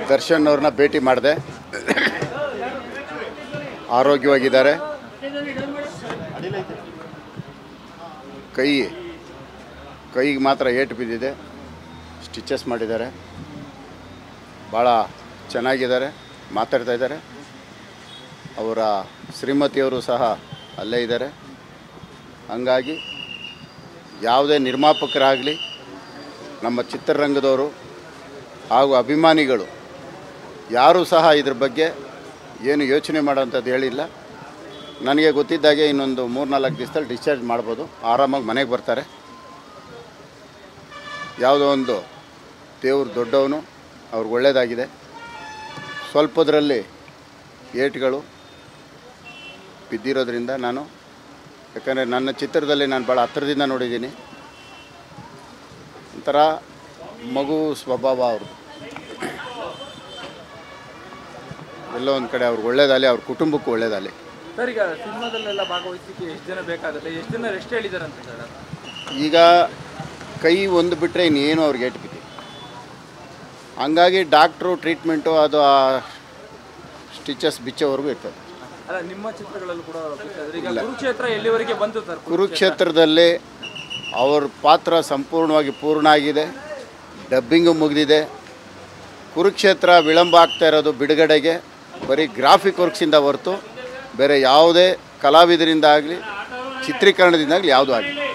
ದರ್ಶನ್ ಅವ್ರನ್ನ ಭೇಟಿ ಮಾಡಿದೆ. ಆರೋಗ್ಯವಾಗಿದ್ದಾರೆ. ಕೈಗೆ ಮಾತ್ರ ಏಟು ಬಿದ್ದಿದೆ. ಸ್ಟಿಚಸ್ ಮಾಡಿದ್ದಾರೆ. ಭಾಳ ಚೆನ್ನಾಗಿದ್ದಾರೆ, ಮಾತಾಡ್ತಾ ಇದ್ದಾರೆ. ಅವರ ಶ್ರೀಮತಿಯವರು ಸಹ ಅಲ್ಲೇ ಇದ್ದಾರೆ. ಹಂಗಾಗಿ ಯಾವುದೇ ನಿರ್ಮಾಪಕರಾಗಲಿ, ನಮ್ಮ ಚಿತ್ರರಂಗದವರು ಹಾಗೂ ಅಭಿಮಾನಿಗಳು ಯಾರೂ ಸಹ ಇದ್ರ ಬಗ್ಗೆ ಏನು ಯೋಚನೆ ಮಾಡೋಂಥದ್ದು ಹೇಳಿಲ್ಲ. ನನಗೆ ಗೊತ್ತಿದ್ದಾಗೆ ಇನ್ನೊಂದು 3-4 ದಿವಸದಲ್ಲಿ ಡಿಸ್ಚಾರ್ಜ್ ಮಾಡ್ಬೋದು, ಆರಾಮಾಗಿ ಮನೆಗೆ ಬರ್ತಾರೆ. ಯಾವುದೋ ಒಂದು ದೇವ್ರು ದೊಡ್ಡವನು, ಅವ್ರಿಗೆ ಒಳ್ಳೆಯದಾಗಿದೆ. ಸ್ವಲ್ಪದರಲ್ಲಿ ಏಟ್ಗಳು ಬಿದ್ದಿರೋದ್ರಿಂದ ಯಾಕಂದರೆ ನನ್ನ ಚಿತ್ರದಲ್ಲಿ ನಾನು ಭಾಳ ಹತ್ತಿರದಿಂದ ನೋಡಿದ್ದೀನಿ. ಒಂಥರ ಮಗು ಸ್ವಭಾವ ಅವ್ರದ್ದು. ಎಲ್ಲೋ ಒಂದು ಕಡೆ ಅವ್ರಿಗೆ ಒಳ್ಳೇದಾಗಲಿ, ಅವ್ರ ಕುಟುಂಬಕ್ಕೂ ಒಳ್ಳೇದಾಗಲಿ. ಸರ್, ಈಗ ಸಿನಿಮಾದಲ್ಲೆಲ್ಲ ಭಾಗವಹಿಸಲಿಕ್ಕೆ ಎಷ್ಟು ಜನ ಬೇಕಾಗುತ್ತೆ? ಎಷ್ಟು ಜನ ರೆಸ್ಟ್ ಹೇಳಿದ್ದಾರೆ ಅಂತ ಸರ್? ಈಗ ಕೈ ಒಂದು ಬಿಟ್ಟರೆ ಇನ್ನೇನು ಅವ್ರಿಗೆ ಏಟು ಬಿದ್ದಿ. ಹಂಗಾಗಿ ಡಾಕ್ಟ್ರು ಟ್ರೀಟ್ಮೆಂಟು ಅದು ಆ ಸ್ಟಿಚಸ್ ಬಿಚ್ಚೋವರೆಗೂ ಇರ್ತದೆ. ಅಲ್ಲ, ನಿಮ್ಮ ಚಿತ್ರಗಳಲ್ಲೂ ಕೂಡ ಈಗ ಕುರುಕ್ಷೇತ್ರ ಎಲ್ಲಿವರೆಗೆ ಬಂತು ಸರ್? ಕುರುಕ್ಷೇತ್ರದಲ್ಲಿ ಅವ್ರ ಪಾತ್ರ ಸಂಪೂರ್ಣವಾಗಿ ಪೂರ್ಣ ಆಗಿದೆ. ಡಬ್ಬಿಂಗು ಮುಗಿದಿದೆ. ಕುರುಕ್ಷೇತ್ರ ವಿಳಂಬ ಆಗ್ತಾ ಇರೋದು ಬಿಡುಗಡೆಗೆ ಬರೀ ಗ್ರಾಫಿಕ್ ವರ್ಕ್ಸಿಂದ ಹೊರತು ಬೇರೆ ಯಾವುದೇ ಕಲಾವಿದರಿಂದ ಆಗಲಿ ಚಿತ್ರೀಕರಣದಿಂದ ಆಗಲಿ ಯಾವುದೂ ಆಗಲಿ.